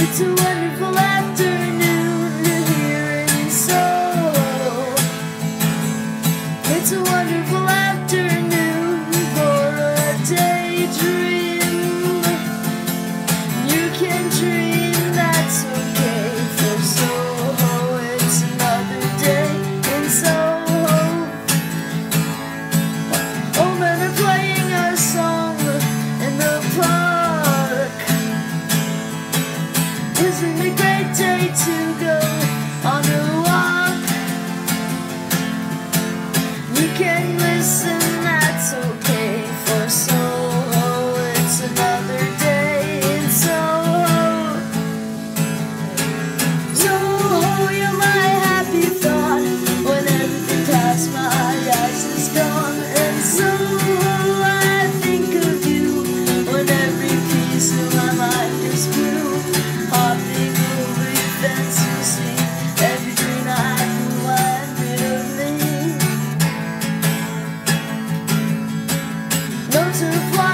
It's a wonderful afternoon here in Soho. It's a wonderful afternoon for a daydream. You can dream, that's okay for Soho. It's another day in Soho. Old men are playing a song in the park. Isn't it a great day to go on a walk? You can listen, that's okay for Soho. It's another day in Soho. Soho, you're my happy thought when everything past my eyes is gone. And Soho, I think of you when every piece of my mind is blue. Hopping over your fence, you see every green eye who I'd rid of me. No to fly.